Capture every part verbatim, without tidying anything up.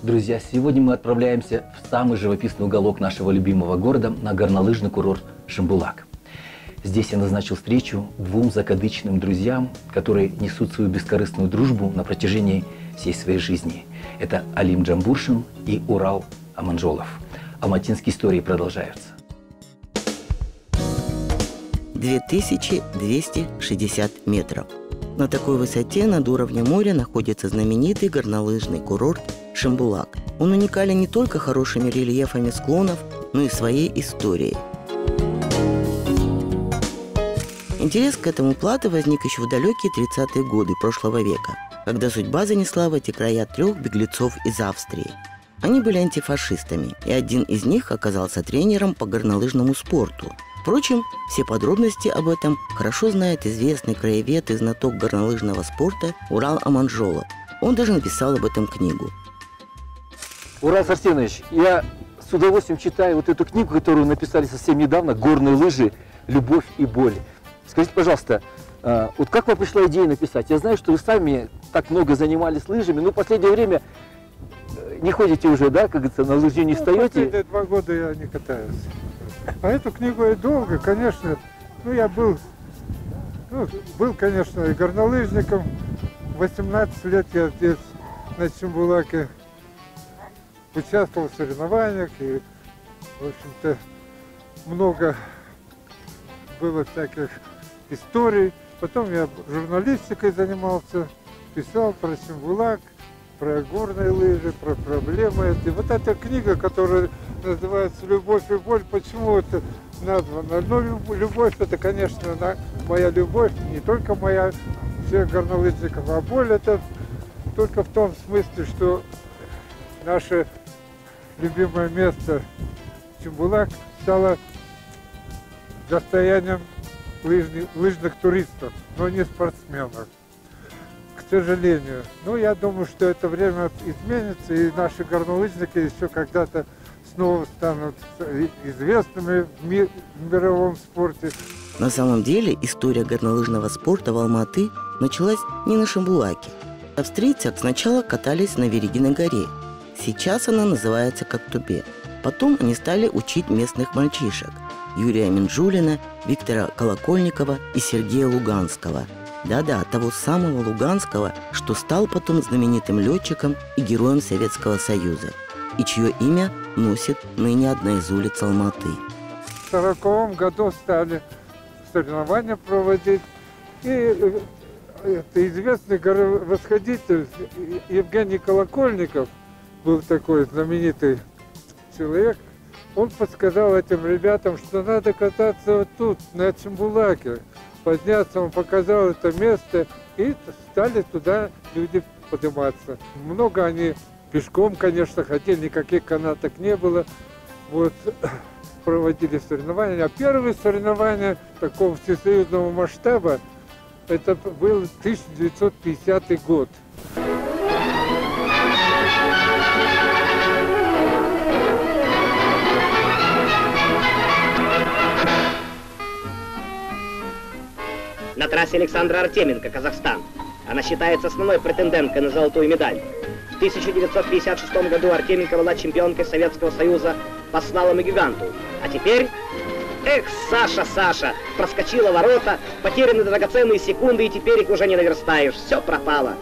Друзья, сегодня мы отправляемся в самый живописный уголок нашего любимого города, на горнолыжный курорт Шимбулак. Здесь я назначил встречу двум закадычным друзьям, которые несут свою бескорыстную дружбу на протяжении всей своей жизни. Это Алим Джамбуршин и Урал Аманжолов. Алматинские истории продолжаются. две тысячи двести шестьдесят метров. На такой высоте над уровнем моря находится знаменитый горнолыжный курорт Шимбулак. Он уникален не только хорошими рельефами склонов, но и своей историей. Интерес к этому плато возник еще в далекие тридцатые годы прошлого века, когда судьба занесла в эти края трех беглецов из Австрии. Они были антифашистами, и один из них оказался тренером по горнолыжному спорту. Впрочем, все подробности об этом хорошо знает известный краевед и знаток горнолыжного спорта Урал Аманжолов. Он даже написал об этом книгу. Урал Арсенович, я с удовольствием читаю вот эту книгу, которую написали совсем недавно, «Горные лыжи. Любовь и боль». Скажите, пожалуйста, вот как вам пришла идея написать? Я знаю, что вы сами так много занимались лыжами, но в последнее время не ходите уже, да, как говорится, на лыжи не ну, встаете? Последние два года я не катаюсь. А эту книгу я долго, конечно, ну я был, ну, был, конечно, и горнолыжником. восемнадцать лет я здесь, на Шимбулаке, участвовал в соревнованиях, и, в общем-то, много было всяких историй. Потом я журналистикой занимался, писал про Шимбулак, про горные лыжи, про проблемы. И вот эта книга, которая называется «Любовь и боль», почему это названо? Ну, любовь, это, конечно, моя любовь, не только моя, всех горнолыжников, а боль это только в том смысле, что наше любимое место Шимбулак стало достоянием лыжных, лыжных туристов, но не спортсменов. К сожалению. Но я думаю, что это время изменится, и наши горнолыжники еще когда-то снова станут известными в, ми в мировом спорте. На самом деле история горнолыжного спорта в Алматы началась не на Шимбулаке. Австрийцы сначала катались на Верегиной горе. Сейчас она называется Коктубе. Потом они стали учить местных мальчишек – Юрия Минжулина, Виктора Колокольникова и Сергея Луганского. Да-да, того самого Луганского, что стал потом знаменитым летчиком и героем Советского Союза, и чье имя носит ныне одна из улиц Алматы. В сороковом году стали соревнования проводить, и это известный восходитель Евгений Колокольников, был такой знаменитый человек, он подсказал этим ребятам, что надо кататься вот тут, на Шимбулаке. Подняться, он показал это место, и стали туда люди подниматься. Много они пешком, конечно, ходили, никаких канаток не было. Вот, проводили соревнования. А первые соревнования такого всесоюзного масштаба, это был тысяча девятьсот пятидесятый год. На трассе Александра Артеменко, Казахстан. Она считается основной претенденткой на золотую медаль. В тысяча девятьсот пятьдесят шестом году Артеменко была чемпионкой Советского Союза по слалому гиганту. А теперь... Эх, Саша, Саша, проскочила ворота, потеряны драгоценные секунды, и теперь их уже не наверстаешь. Все пропало.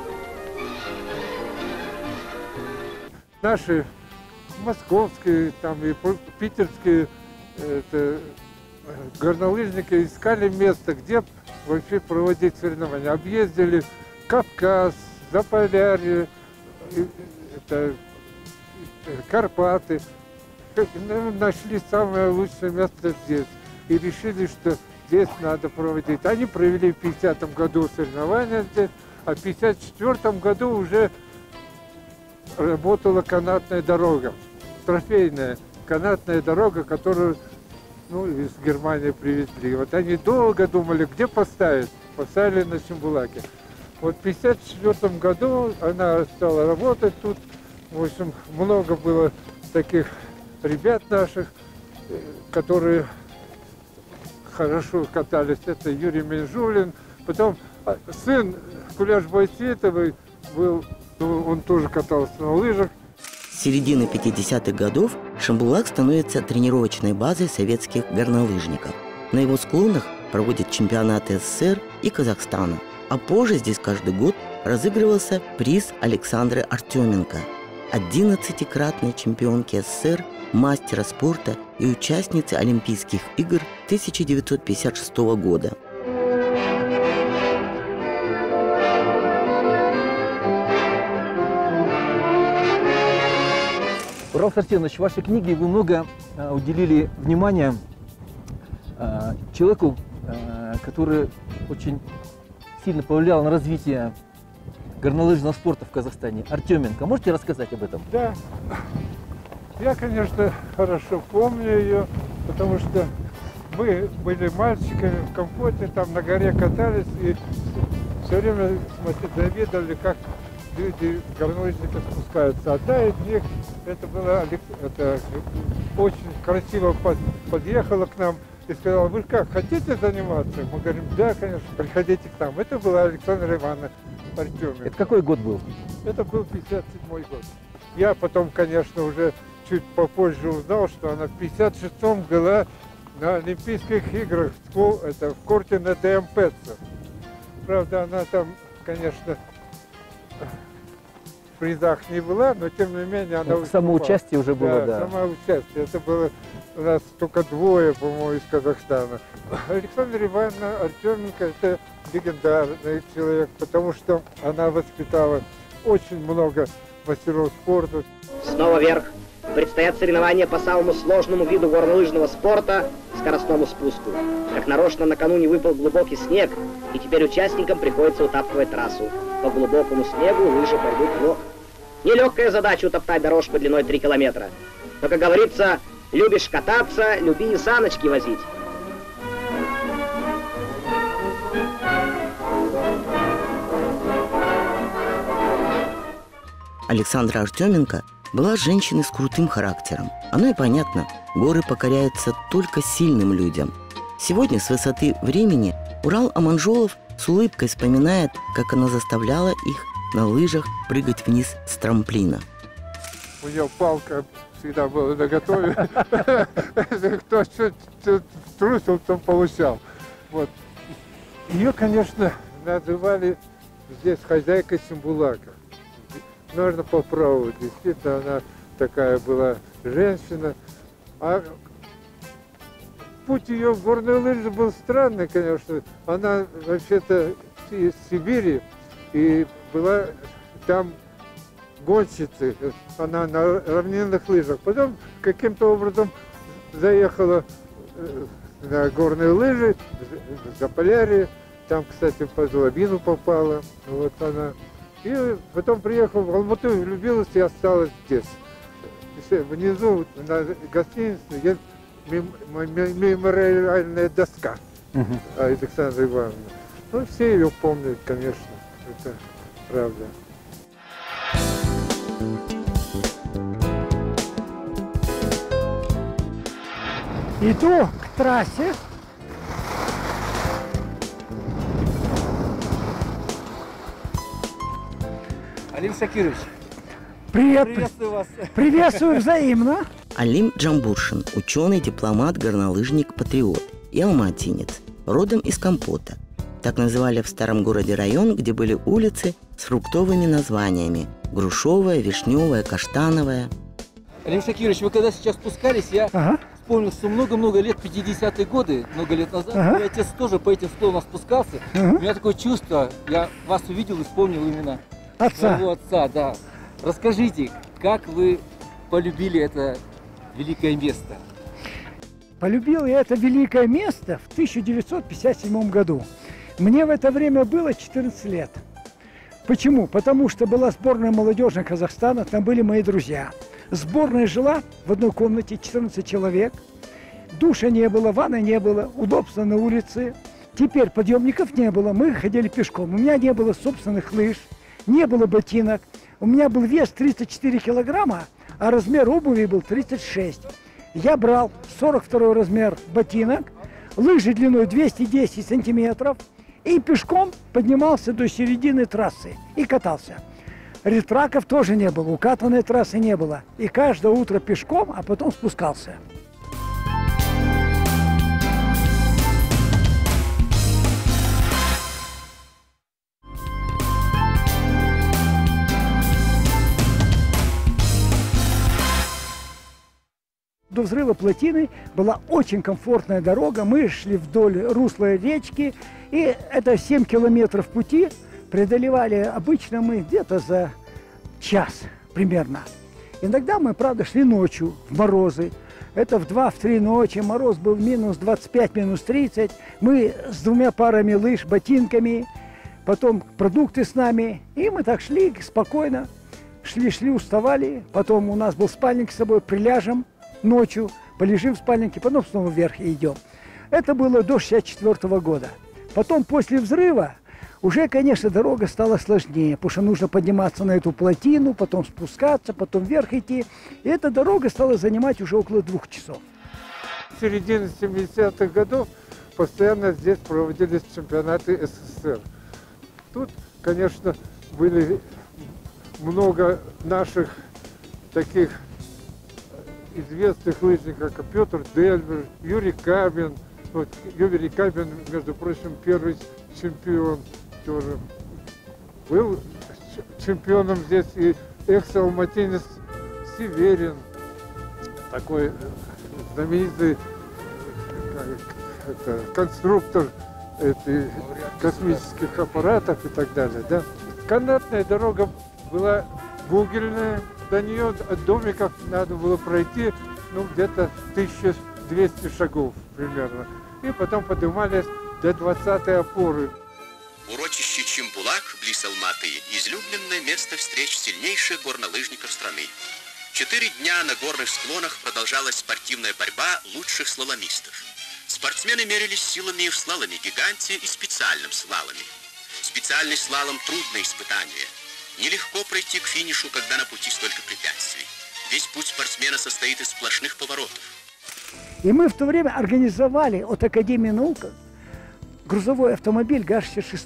Наши московские, там и питерские это, горнолыжники искали место, где вообще проводить соревнования. Объездили Кавказ, Заполярье, это, Карпаты. Нашли самое лучшее место здесь и решили, что здесь надо проводить. Они провели в пятидесятом году соревнования здесь, а в пятьдесят четвёртом году уже работала канатная дорога, трофейная канатная дорога, которую ну, из Германии привезли. Вот они долго думали, где поставить. Поставили на Шимбулаке. Вот в пятьдесят четвёртом году она стала работать тут. В общем, много было таких ребят наших, которые хорошо катались. Это Юрий Минжулин. Потом сын Куляш Байсетовой был, он тоже катался на лыжах. С середины пятидесятых годов Шамбулак становится тренировочной базой советских горнолыжников. На его склонах проводят чемпионаты СССР и Казахстана. А позже здесь каждый год разыгрывался приз Александры Артеменко, одиннадцатикратной чемпионки СССР, мастера спорта и участницы Олимпийских игр тысяча девятьсот пятьдесят шестого года. Урал Сартенович, в вашей книге вы много а, уделили внимания а, человеку, а, который очень сильно повлиял на развитие горнолыжного спорта в Казахстане. Артеменко. Можете рассказать об этом? Да. Я, конечно, хорошо помню ее, потому что мы были мальчиками в Компоте, там на горе катались и все время завидовали, как люди, горнолыжники, спускаются. Одна из них, это была, это очень красиво под, подъехала к нам и сказала: вы как, хотите заниматься? Мы говорим: да, конечно, приходите к нам. Это была Александра Ивановна Артеменко. Это какой год был? Это был пятьдесят седьмой год. Я потом, конечно, уже чуть попозже узнал, что она в пятьдесят шестом была на Олимпийских играх в, это, в корте на ДМПЦ. Правда, она там, конечно, в призах не была, но тем не менее она выступала. Самоучастие уже было, да. Да, самоучастие. Это было у нас только двое, по-моему, из Казахстана. Александра Ивановна Артеменко – это легендарный человек, потому что она воспитала очень много мастеров спорта. Снова вверх. Предстоят соревнования по самому сложному виду горнолыжного спорта – скоростному спуску. Как нарочно, накануне выпал глубокий снег, и теперь участникам приходится утаптывать трассу. По глубокому снегу лыжи пойдут плохо. Нелегкая задача утоптать дорожку длиной три километра. Но, как говорится, любишь кататься, люби и саночки возить. Александра Артеменко была женщиной с крутым характером. Оно и понятно, горы покоряются только сильным людям. Сегодня с высоты времени Урал Аманжолов с улыбкой вспоминает, как она заставляла их на лыжах прыгать вниз с трамплина. У нее палка всегда была наготове. Кто что трусил, то получал. Вот. Ее, конечно, называли здесь хозяйкой Шамбулака. Нужно по праву. Действительно, она такая была женщина. А путь ее в горные лыжи был странный, конечно. Она вообще-то из Сибири и была там гонщицей. Она на равнинных лыжах. Потом каким-то образом заехала на горные лыжи в Заполярье. Там, кстати, по Злобину попала. Вот она. И потом приехала в Алмату, влюбилась и осталась здесь. Внизу на гостинице есть мемориальная доска uh-huh. Александры Ивановны. Ну, все ее помнят, конечно, это правда. Иду к трассе. Алим Шакирович, привет. Приветствую вас. Приветствую взаимно. Алим Джамбуршин – ученый, дипломат, горнолыжник, патриот и алматинец, родом из Компота. Так называли в старом городе район, где были улицы с фруктовыми названиями – Грушевая, Вишневая, Каштановая. Алим Шакирович, вы когда сейчас спускались, я Ага. вспомнил, что много-много лет, пятидесятые годы, много лет назад, Ага. мой отец тоже по этим склонам спускался. Ага. У меня такое чувство, я вас увидел и вспомнил именно Отца. своего отца, да. Расскажите, как вы полюбили это великое место? Полюбил я это великое место в тысяча девятьсот пятьдесят седьмом году. Мне в это время было четырнадцать лет. Почему? Потому что была сборная молодежи Казахстана, там были мои друзья. Сборная жила в одной комнате, четырнадцать человек. Душа не было, ванны не было, удобства на улице. Теперь подъемников не было, мы ходили пешком. У меня не было собственных лыж, не было ботинок. У меня был вес тридцать четыре килограмма, а размер обуви был тридцать шесть. Я брал сорок второй размер ботинок, лыжи длиной двести десять сантиметров и пешком поднимался до середины трассы и катался. Ретраков тоже не было, укатанной трассы не было. И каждое утро пешком, а потом спускался. До взрыва плотины была очень комфортная дорога. Мы шли вдоль русла речки, и это семь километров пути преодолевали обычно мы где-то за час примерно. Иногда мы, правда, шли ночью в морозы. Это в два-три ночи, мороз был минус двадцать пять, минус тридцать. Мы с двумя парами лыж, ботинками, потом продукты с нами. И мы так шли спокойно, шли-шли, уставали. Потом у нас был спальник с собой, приляжем ночью, полежим в спальнике, потом снова вверх и идем. Это было до шестьдесят четвёртого года. Потом, после взрыва, уже, конечно, дорога стала сложнее, потому что нужно подниматься на эту плотину, потом спускаться, потом вверх идти. И эта дорога стала занимать уже около двух часов. В середине семидесятых годов постоянно здесь проводились чемпионаты СССР. Тут, конечно, были много наших таких известных лыжников, как Петр Дельбер, Юрий Кабин. Вот, Юрий Кабин, между прочим, первый чемпион тоже. Был чемпионом здесь и экс-алматинец Северин, такой знаменитый это, конструктор это, космических аппаратов и так далее. Да? Канатная дорога была бугельная. До нее от домиков надо было пройти ну, где-то тысяча двести шагов примерно. И потом поднимались до двадцатой опоры. Урочище Чембулак, близ Алматы, излюбленное место встреч сильнейших горнолыжников страны. Четыре дня на горных склонах продолжалась спортивная борьба лучших слаломистов. Спортсмены мерились силами в слаломе-гиганте и специальном слаломе. Специальный слалом – трудное испытание. Нелегко пройти к финишу, когда на пути столько препятствий. Весь путь спортсмена состоит из сплошных поворотов. И мы в то время организовали от Академии наук грузовой автомобиль ГАЗ шестьдесят шесть.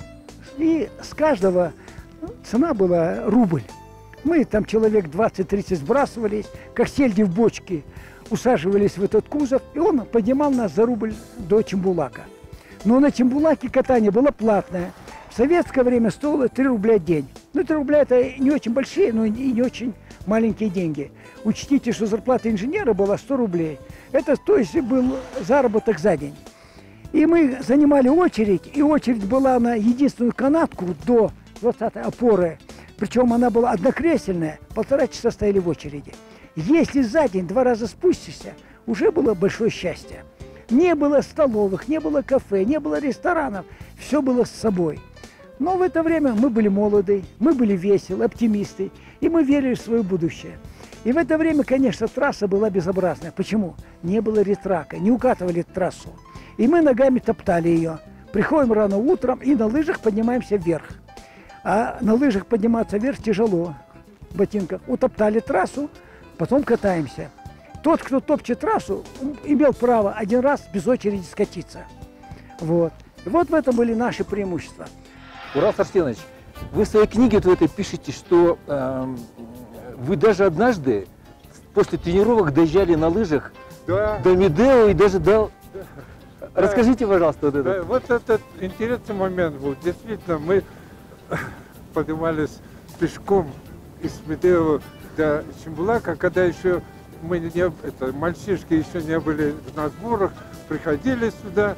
И с каждого цена была рубль. Мы там человек двадцать-тридцать сбрасывались, как сельди в бочке, усаживались в этот кузов, и он поднимал нас за рубль до Чембулака. Но на Чембулаке катание было платное. В советское время стоило три рубля в день. Ну, три рубля это не очень большие, но и не очень маленькие деньги. Учтите, что зарплата инженера была сто рублей. Это, то есть, был заработок за день. И мы занимали очередь, и очередь была на единственную канатку до двадцатой опоры. Причем она была однокресельная, полтора часа стояли в очереди. Если за день два раза спустишься, уже было большое счастье. Не было столовых, не было кафе, не было ресторанов, все было с собой. Но в это время мы были молоды, мы были веселы, оптимисты, и мы верили в свое будущее. И в это время, конечно, трасса была безобразная. Почему? Не было ретрака, не укатывали трассу. И мы ногами топтали ее. Приходим рано утром и на лыжах поднимаемся вверх. А на лыжах подниматься вверх тяжело, в ботинках. Утоптали трассу, потом катаемся. Тот, кто топчет трассу, имел право один раз без очереди скатиться. Вот. И вот в этом были наши преимущества. Урал Арсенович, вы в своей книге вот в этой пишете, что э, вы даже однажды после тренировок доезжали на лыжах Да. до Медео и даже до... Да. Расскажите, пожалуйста, вот это. Да, вот этот интересный момент был. Действительно, мы поднимались пешком из Медео до Чембулака, когда еще мы не, это, мальчишки еще не были на сборах, приходили сюда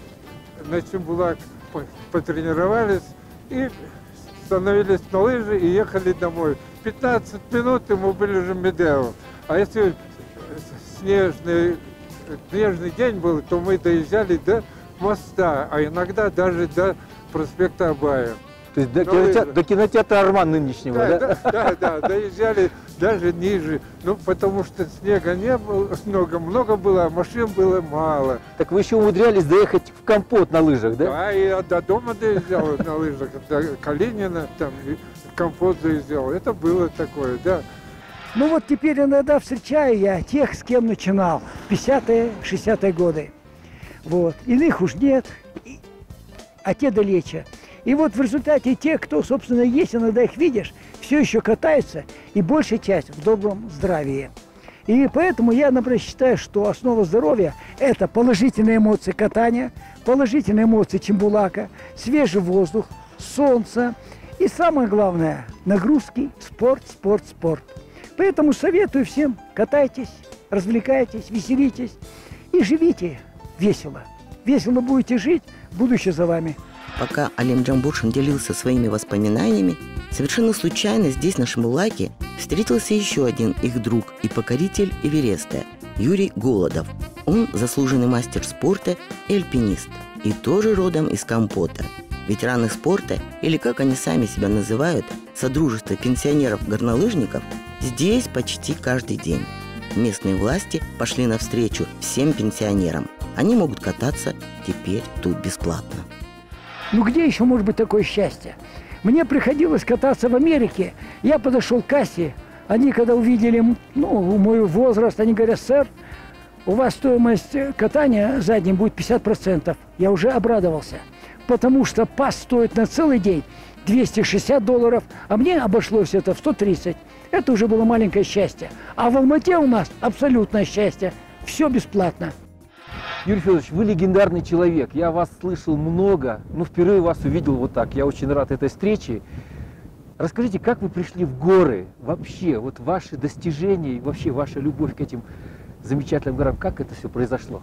на Чембулак, потренировались и становились на лыжи и ехали домой. пятнадцать минут и мы были уже в Медео. А если снежный, снежный день был, то мы доезжали до моста, а иногда даже до проспекта Абая. То есть до, кинотеатра, до кинотеатра Арман нынешнего, Да, да? да, да, да, доезжали даже ниже, ну потому что снега не было много, много было, а машин было мало. Так вы еще умудрялись доехать в Компот на лыжах, да? Да, и я до дома доезжал на лыжах, до Калинина, там, и Компот доезжал, это было такое, да. Ну вот теперь иногда встречаю я тех, с кем начинал, пятидесятые, шестидесятые годы. Вот. Иных уж нет, и- а те далече. И вот в результате те, кто, собственно, есть, иногда их видишь, все еще катаются, и большая часть в добром здравии. И поэтому я, например, считаю, что основа здоровья – это положительные эмоции катания, положительные эмоции Чембулака, свежий воздух, солнце и, самое главное, нагрузки, спорт, спорт, спорт. Поэтому советую всем: катайтесь, развлекайтесь, веселитесь и живите весело. Весело будете жить, будущее за вами. Пока Алим Джамбуршин делился своими воспоминаниями, совершенно случайно здесь, на Шамбулаке, встретился еще один их друг и покоритель Эвереста – Юрий Голодов. Он заслуженный мастер спорта и альпинист, и тоже родом из Компота. Ветераны спорта, или как они сами себя называют, Содружество пенсионеров-горнолыжников, здесь почти каждый день. Местные власти пошли навстречу всем пенсионерам. Они могут кататься теперь тут бесплатно. Ну где еще может быть такое счастье? Мне приходилось кататься в Америке. Я подошел к кассе. Они, когда увидели, ну, мой возраст, они говорят: сэр, у вас стоимость катания задним будет пятьдесят процентов. Я уже обрадовался, потому что пас стоит на целый день двести шестьдесят долларов, а мне обошлось это в сто тридцать. Это уже было маленькое счастье. А в Алмате у нас абсолютное счастье. Все бесплатно. Юрий Федорович, вы легендарный человек. Я вас слышал много, но впервые вас увидел вот так. Я очень рад этой встрече. Расскажите, как вы пришли в горы? Вообще, вот ваши достижения и вообще ваша любовь к этим замечательным горам, как это все произошло?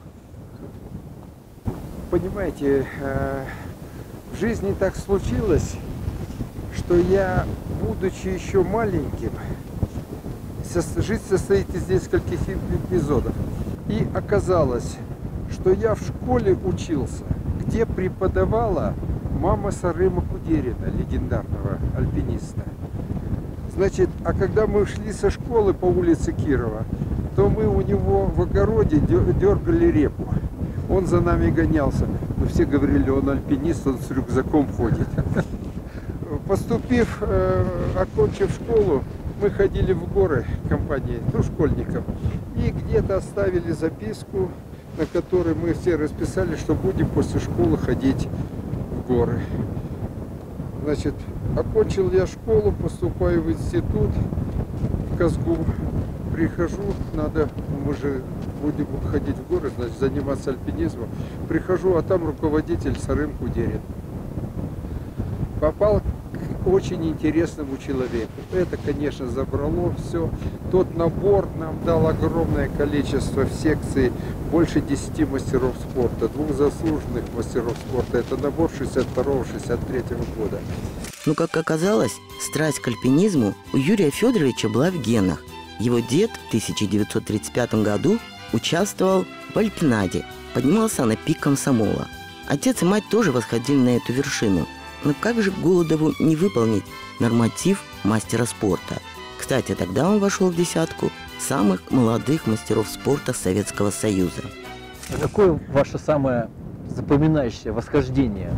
Понимаете, в жизни так случилось, что я, будучи еще маленьким, жизнь состоит из нескольких эпизодов. И оказалось, что я в школе учился, где преподавала мама Сарыма Кудерина, легендарного альпиниста. Значит, а когда мы шли со школы по улице Кирова, то мы у него в огороде дергали репу. Он за нами гонялся. Мы все говорили: он альпинист, он с рюкзаком ходит. Поступив, э, окончив школу, мы ходили в горы компании, ну, школьников. И где-то оставили записку, на которой мы все расписали, что будем после школы ходить в горы. Значит, окончил я школу, поступаю в институт, в Казгу. Прихожу, надо, мы же будем ходить в горы, значит, заниматься альпинизмом. Прихожу, а там руководитель Сарым Кудерин. Попал к очень интересному человеку. Это, конечно, забрало все. Тот набор нам дал огромное количество в секции, больше десяти мастеров спорта, двух заслуженных мастеров спорта. Это набор шестьдесят второго — шестьдесят третьего года. Но, как оказалось, страсть к альпинизму у Юрия Федоровича была в генах. Его дед в тысяча девятьсот тридцать пятом году участвовал в альпинаде, поднимался на пик Комсомола. Отец и мать тоже восходили на эту вершину. Но как же Голодову не выполнить норматив мастера спорта? Кстати, тогда он вошел в десятку самых молодых мастеров спорта Советского Союза. А какое ваше самое запоминающееся восхождение?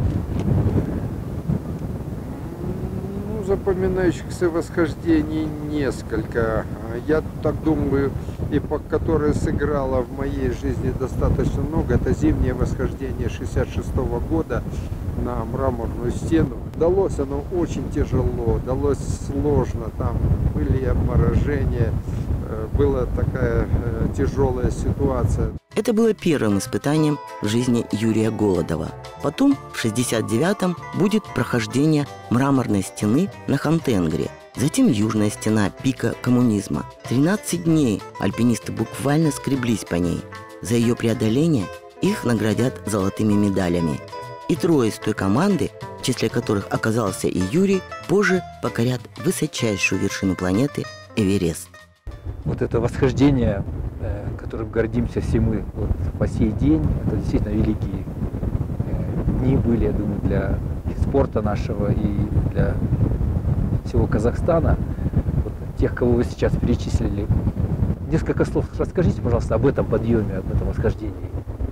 Ну, запоминающихся восхождений несколько. Я так думаю, эпоха, которая сыграла в моей жизни достаточно много, это зимнее восхождение шестьдесят шестого года на Мраморную стену. Далось оно очень тяжело, далось сложно, там были обморожения, была такая тяжелая ситуация. Это было первым испытанием в жизни Юрия Голодова. Потом, в шестьдесят девятом, будет прохождение Мраморной стены на Хантенгри. Затем южная стена пика коммунизма. тринадцать дней альпинисты буквально скреблись по ней. За ее преодоление их наградят золотыми медалями. И трое из той команды, в числе которых оказался и Юрий, позже покорят высочайшую вершину планеты Эверест. Вот это восхождение, которым гордимся все мы вот по сей день, это действительно великие дни были, я думаю, для спорта нашего и для всего Казахстана. Вот тех, кого вы сейчас перечислили. Несколько слов расскажите, пожалуйста, об этом подъеме, об этом восхождении.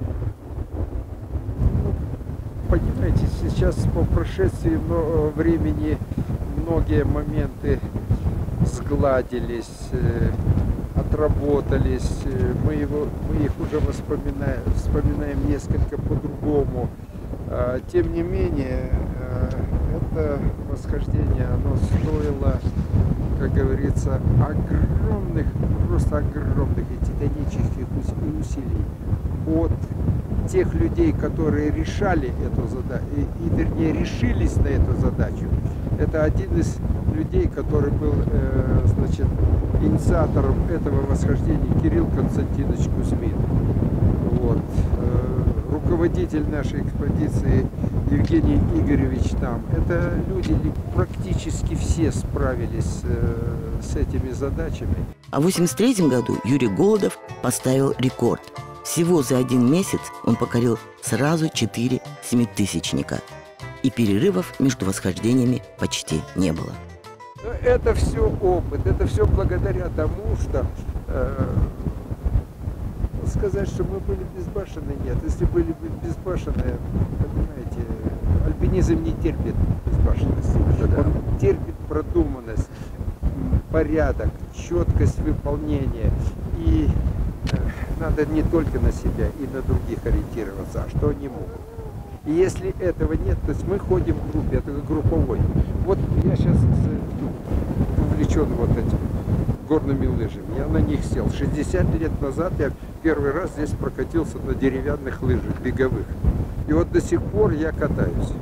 Понимаете, сейчас по прошествии времени многие моменты сгладились, отработались, мы, его, мы их уже вспоминаем, вспоминаем несколько по-другому. Тем не менее, это восхождение, оно стоило, как говорится, огромных, просто огромных и титанических усилий от тех людей, которые решали эту задачу, и, и вернее решились на эту задачу. Это один из людей, который был, э, значит, инициатором этого восхождения, Кирилл Константинович Кузьмин. Вот. Э, руководитель нашей экспедиции Евгений Игоревич там. Это люди, практически все справились э, с этими задачами. А в восемьдесят третьем году Юрий Голодов поставил рекорд. Всего за один месяц он покорил сразу четыре семитысячника. И перерывов между восхождениями почти не было. Это все опыт, это все благодаря тому, что э, сказать, что мы были безбашенные, нет. Если были бы безбашенные, понимаете, альпинизм не терпит безбашенности. Да. Он терпит продуманность, порядок, четкость выполнения. И э, надо не только на себя и на других ориентироваться, а что они могут. И если этого нет, то есть мы ходим в группе, это групповой. Вот я сейчас увлечен вот этим горными лыжами. Я на них сел. шестьдесят лет назад я первый раз здесь прокатился на деревянных лыжах, беговых. И вот до сих пор я катаюсь.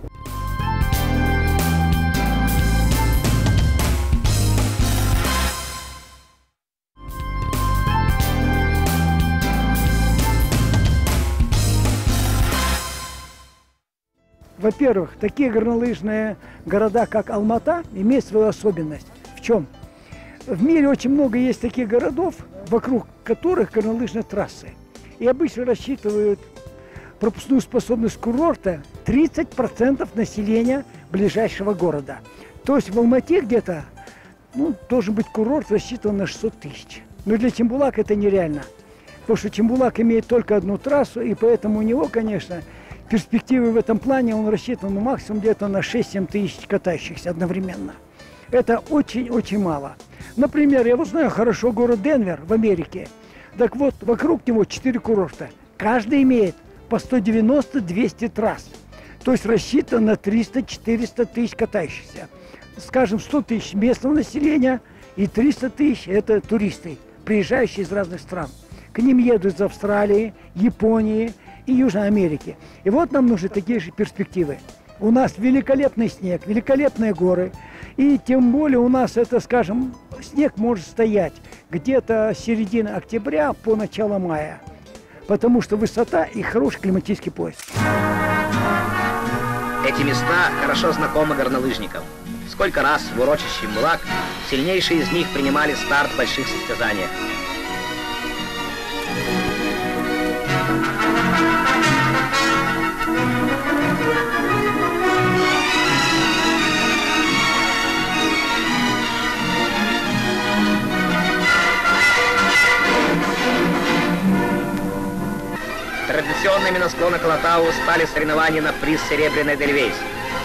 Во-первых, такие горнолыжные города, как Алмата, имеют свою особенность. В чем? В мире очень много есть таких городов, вокруг которых горнолыжные трассы. И обычно рассчитывают пропускную способность курорта тридцать процентов населения ближайшего города. То есть в Алмате где-то ну, должен быть курорт рассчитан на шестьсот тысяч. Но для Чембулака это нереально. Потому что Чембулак имеет только одну трассу, и поэтому у него, конечно, перспективы в этом плане, он рассчитан ну, максимум где-то на шесть-семь тысяч катающихся одновременно. Это очень-очень мало. Например, я вот знаю хорошо город Денвер в Америке. Так вот, вокруг него четыре курорта. Каждый имеет по сто девяносто — двести трасс. То есть рассчитан на триста-четыреста тысяч катающихся. Скажем, сто тысяч местного населения и триста тысяч – это туристы, приезжающие из разных стран. К ним едут из Австралии, Японии и Южной Америки. И вот нам нужны такие же перспективы. У нас великолепный снег, великолепные горы. И тем более у нас это, скажем, снег может стоять где-то с середины октября по начало мая. Потому что высота и хороший климатический пояс. Эти места хорошо знакомы горнолыжникам. Сколько раз в урочище Чембулак сильнейшие из них принимали старт в больших состязаниях. Традиционными на склонах Алатау стали соревнования на приз Серебряной Эдельвейс.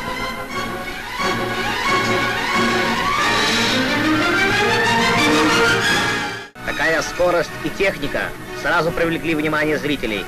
Такая скорость и техника сразу привлекли внимание зрителей.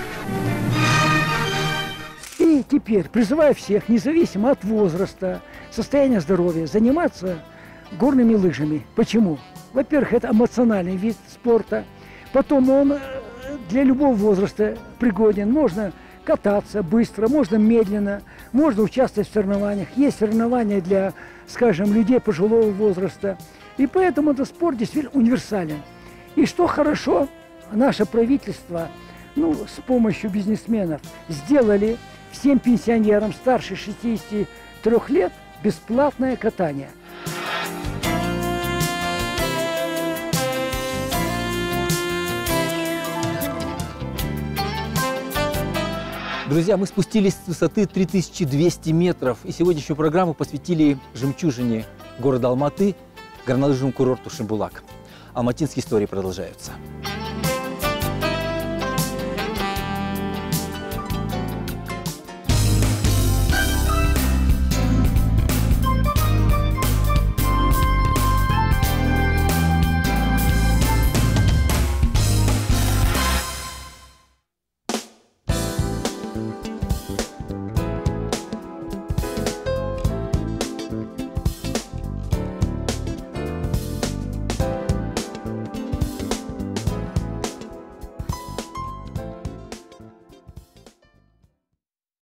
И теперь призываю всех, независимо от возраста, состояния здоровья, заниматься горными лыжами. Почему? Во-первых, это эмоциональный вид спорта. Потом он для любого возраста пригоден. Можно кататься быстро, можно медленно, можно участвовать в соревнованиях. Есть соревнования для, скажем, людей пожилого возраста. И поэтому этот спорт действительно универсален. И что хорошо, наше правительство, ну, с помощью бизнесменов, сделали всем пенсионерам старше шестидесяти трёх лет бесплатное катание. Друзья, мы спустились с высоты три тысячи двести метров и сегодняшнюю программу посвятили жемчужине города Алматы, горнолыжному курорту Шимбулак. Алматинские истории продолжаются.